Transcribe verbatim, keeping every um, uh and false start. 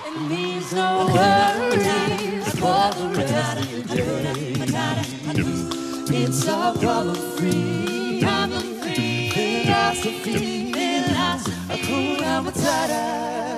Means no worries for the rest of the day. It's all problem free, problem free philosophy, philosophy, a cool Matata.